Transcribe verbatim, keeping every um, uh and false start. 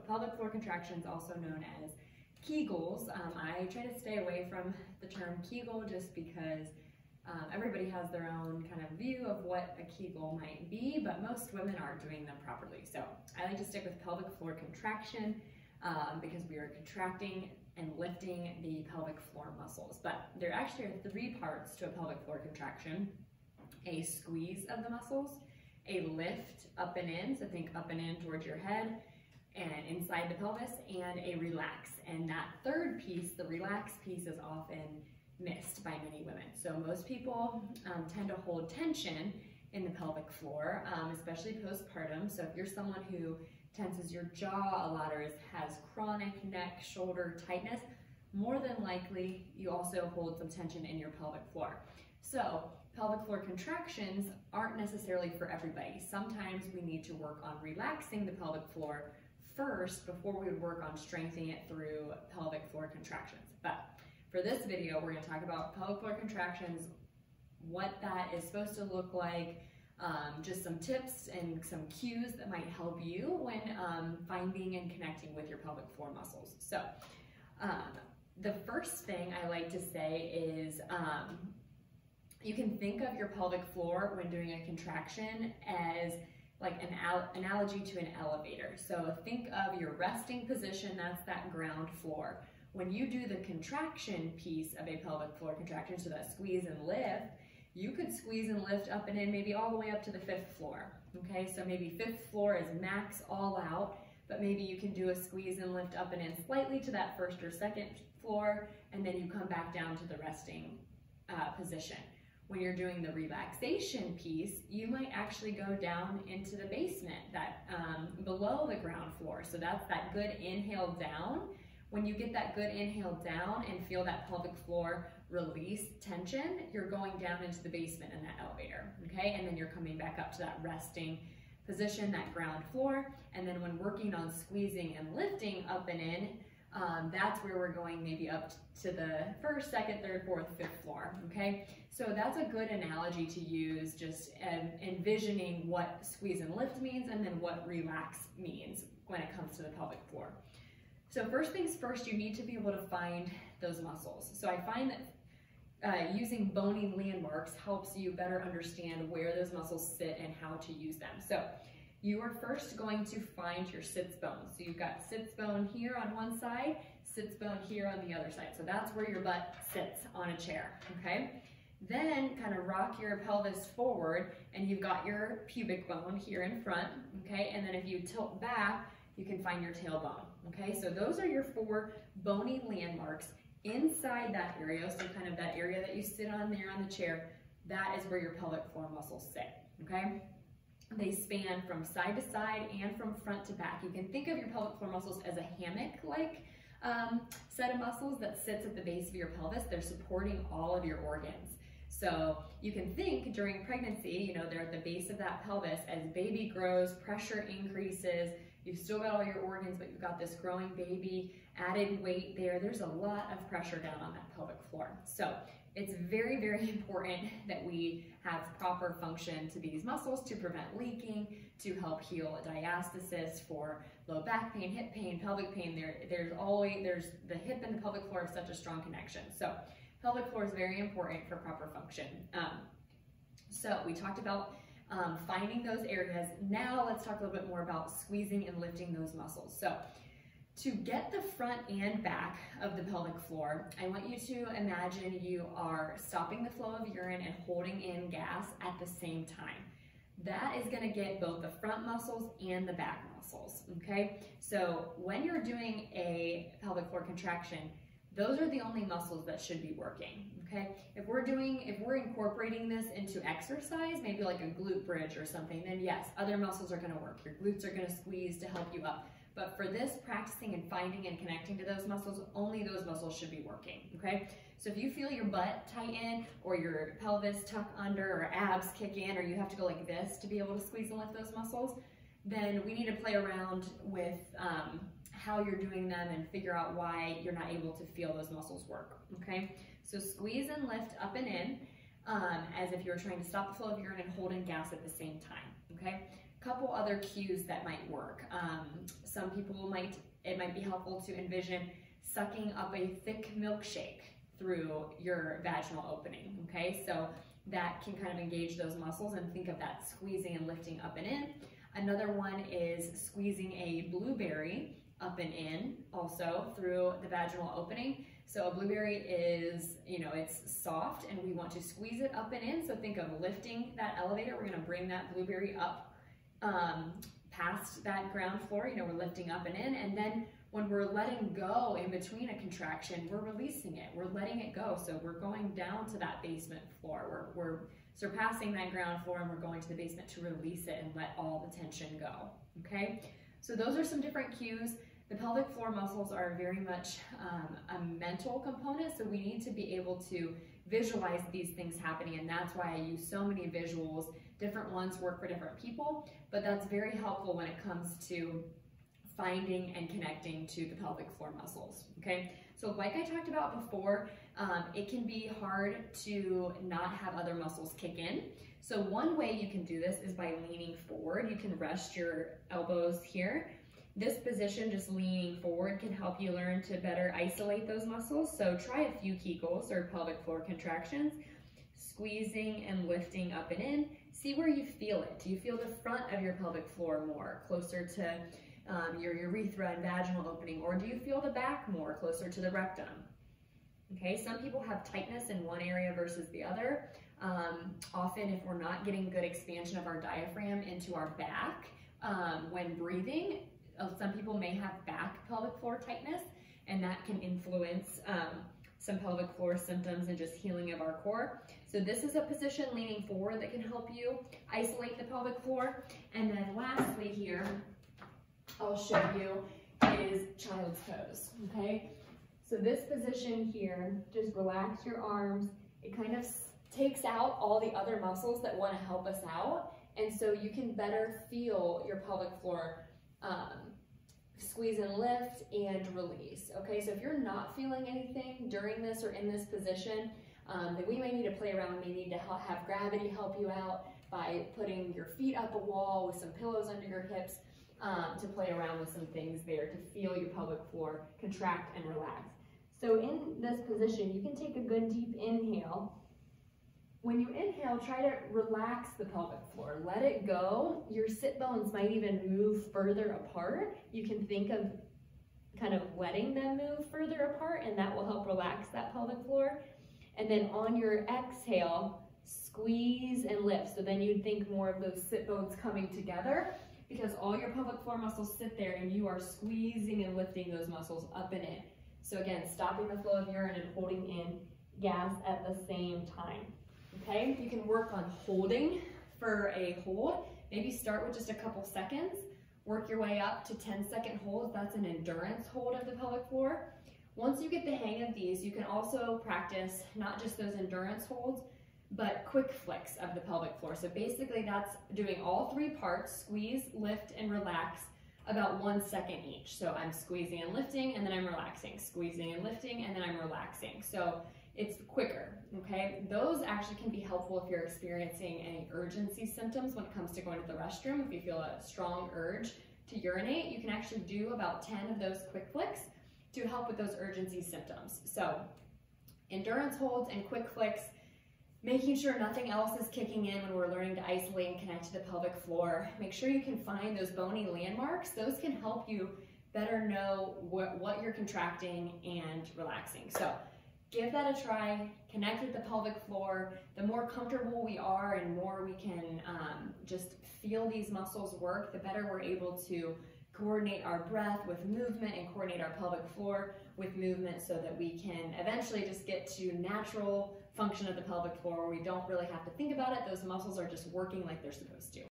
pelvic floor contractions, also known as Kegels. Um, I try to stay away from the term Kegel just because um, everybody has their own kind of view of what a Kegel might be, but most women aren't doing them properly. So I like to stick with pelvic floor contraction um, because we are contracting and lifting the pelvic floor muscles. But there actually are three parts to a pelvic floor contraction: a squeeze of the muscles, a lift up and in, so think up and in towards your head and inside the pelvis, and a relax. And that third piece, the relax piece, is often missed by many women. So most people um, tend to hold tension in the pelvic floor, um, especially postpartum. So if you're someone who tenses your jaw a lot or is, has chronic neck, shoulder tightness, more than likely you also hold some tension in your pelvic floor. So pelvic floor contractions aren't necessarily for everybody. Sometimes we need to work on relaxing the pelvic floor first before we would work on strengthening it through pelvic floor contractions. But for this video, we're going to talk about pelvic floor contractions, what that is supposed to look like, um, just some tips and some cues that might help you when um, finding and connecting with your pelvic floor muscles. So um, the first thing I like to say is um, you can think of your pelvic floor when doing a contraction as like an analogy to an elevator. So think of your resting position, that's that ground floor. When you do the contraction piece of a pelvic floor contraction, so that squeeze and lift, you could squeeze and lift up and in maybe all the way up to the fifth floor, okay? So maybe fifth floor is max all out, but maybe you can do a squeeze and lift up and in slightly to that first or second floor, and then you come back down to the resting uh, position. When you're doing the relaxation piece, you might actually go down into the basement, that um, below the ground floor. So that's that good inhale down. When you get that good inhale down and feel that pelvic floor release tension, you're going down into the basement in that elevator, okay? And then you're coming back up to that resting position, that ground floor. And then when working on squeezing and lifting up and in, um, that's where we're going maybe up to the first, second, third, fourth, fifth floor, okay? So that's a good analogy to use, just um, envisioning what squeeze and lift means and then what relax means when it comes to the pelvic floor. So first things first, you need to be able to find those muscles. So I find that uh, using bony landmarks helps you better understand where those muscles sit and how to use them. So you are first going to find your sits bone. So you've got sits bone here on one side, sits bone here on the other side. So that's where your butt sits on a chair, okay? Then kind of rock your pelvis forward and you've got your pubic bone here in front, okay? And then if you tilt back, you can find your tailbone, okay? So those are your four bony landmarks inside that area. So kind of that area that you sit on there on the chair, that is where your pelvic floor muscles sit, okay? They span from side to side and from front to back. You can think of your pelvic floor muscles as a hammock-like um, set of muscles that sits at the base of your pelvis. They're supporting all of your organs. So you can think during pregnancy, you know, they're at the base of that pelvis. As baby grows, pressure increases, you've still got all your organs, but you've got this growing baby, added weight there. There's a lot of pressure down on that pelvic floor. So it's very, very important that we have proper function to these muscles to prevent leaking, to help heal a diastasis for low back pain, hip pain, pelvic pain. There, there's always, there's the hip and the pelvic floor have such a strong connection. So pelvic floor is very important for proper function. Um, so we talked about um, finding those areas. Now let's talk a little bit more about squeezing and lifting those muscles. So to get the front and back of the pelvic floor, I want you to imagine you are stopping the flow of urine and holding in gas at the same time. That is going to get both the front muscles and the back muscles, okay? So when you're doing a pelvic floor contraction, those are the only muscles that should be working, okay? If we're doing, if we're incorporating this into exercise, maybe like a glute bridge or something, then yes, other muscles are gonna work. Your glutes are gonna squeeze to help you up. But for this, practicing and finding and connecting to those muscles, only those muscles should be working, okay? So if you feel your butt tighten or your pelvis tuck under or abs kick in, or you have to go like this to be able to squeeze and lift those muscles, then we need to play around with um, how you're doing them and figure out why you're not able to feel those muscles work, okay? So squeeze and lift up and in um, as if you're trying to stop the flow of urine and hold in gas at the same time, okay? couple other cues that might work. Um, some people might, it might be helpful to envision sucking up a thick milkshake through your vaginal opening, okay? So that can kind of engage those muscles, and think of that squeezing and lifting up and in. Another one is squeezing a blueberry up and in, also through the vaginal opening. So a blueberry is, you know, it's soft and we want to squeeze it up and in. So think of lifting that elevator. We're gonna bring that blueberry up um, past that ground floor. You know, we're lifting up and in. And then when we're letting go in between a contraction, we're releasing it. We're letting it go. So we're going down to that basement floor. We're, we're surpassing that ground floor and we're going to the basement to release it and let all the tension go, okay? So those are some different cues. The pelvic floor muscles are very much um, a mental component, so we need to be able to visualize these things happening, and that's why I use so many visuals. Different ones work for different people, but that's very helpful when it comes to finding and connecting to the pelvic floor muscles, okay? So like I talked about before, um, it can be hard to not have other muscles kick in. So one way you can do this is by leaning forward. You can rest your elbows here. This position, just leaning forward, can help you learn to better isolate those muscles. So try a few Kegels or pelvic floor contractions, squeezing and lifting up and in. See where you feel it. Do you feel the front of your pelvic floor more, closer to um, your urethra and vaginal opening, or do you feel the back more, closer to the rectum? Okay, some people have tightness in one area versus the other. Um, often if we're not getting good expansion of our diaphragm into our back um, when breathing, some people may have back pelvic floor tightness, and that can influence um, some pelvic floor symptoms and just healing of our core. So this is a position leaning forward that can help you isolate the pelvic floor. And then lastly here, I'll show you is child's pose, okay? So this position here, just relax your arms. It kind of takes out all the other muscles that want to help us out, and so you can better feel your pelvic floor um, squeeze and lift and release, okay? So if you're not feeling anything during this or in this position, um, then we may need to play around. We need to have gravity help you out by putting your feet up a wall with some pillows under your hips um, to play around with some things there to feel your pelvic floor contract and relax. So in this position, you can take a good deep inhale. When you inhale, try to relax the pelvic floor. Let it go. Your sit bones might even move further apart. You can think of kind of letting them move further apart, and that will help relax that pelvic floor. And then on your exhale, squeeze and lift. So then you'd think more of those sit bones coming together, because all your pelvic floor muscles sit there and you are squeezing and lifting those muscles up and in. So again, stopping the flow of urine and holding in gas at the same time. Okay, you can work on holding for a hold. Maybe start with just a couple seconds, work your way up to ten second holds. That's an endurance hold of the pelvic floor. Once you get the hang of these, you can also practice not just those endurance holds, but quick flicks of the pelvic floor. So basically that's doing all three parts, squeeze, lift, and relax, about one second each. So I'm squeezing and lifting, and then I'm relaxing, squeezing and lifting, and then I'm relaxing. So it's quicker, okay? Those actually can be helpful if you're experiencing any urgency symptoms when it comes to going to the restroom. If you feel a strong urge to urinate, you can actually do about ten of those quick flicks to help with those urgency symptoms. So endurance holds and quick flicks, making sure nothing else is kicking in when we're learning to isolate and connect to the pelvic floor. Make sure you can find those bony landmarks. Those can help you better know what, what you're contracting and relaxing. So give that a try, connect with the pelvic floor. The more comfortable we are and more we can um, just feel these muscles work, the better we're able to coordinate our breath with movement and coordinate our pelvic floor with movement, so that we can eventually just get to natural function of the pelvic floor where we don't really have to think about it. Those muscles are just working like they're supposed to.